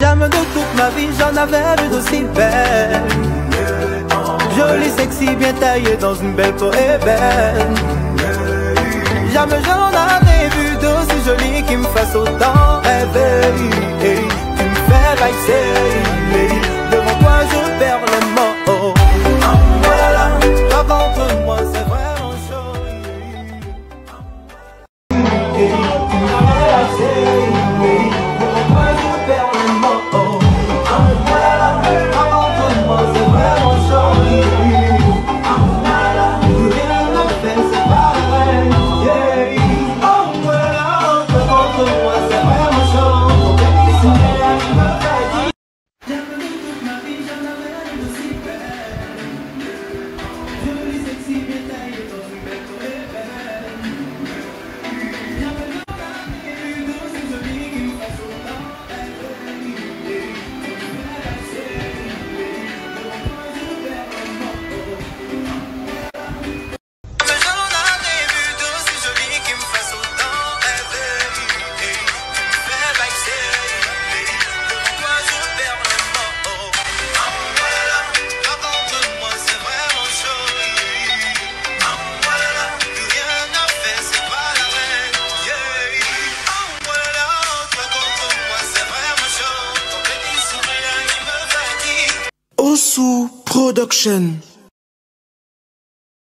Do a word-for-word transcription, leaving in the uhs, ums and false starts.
J'aime de toute ma vie, j'en avais vu d'aussi belle. Jolie, sexy, bien taillée dans une belle peau ébène. Jamais j'en avais vu d'aussi jolie qui me fasse autant rêver. Tu me fais baisser, devant toi je perds les mots. Voilà, toi contre moi c'est vraiment chaud. Tu me fais baisser, devant toi je perds les mots. Voilà, toi contre moi c'est vraiment chaud. Rien ne fait c'est pareil. Oh voilà, toi contre moi c'est vraiment chaud. Osu Production.